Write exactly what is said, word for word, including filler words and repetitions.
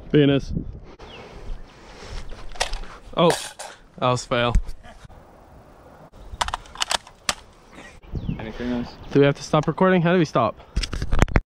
Venus. Oh, that was fail. Anything else? Do we have to stop recording? How do we stop?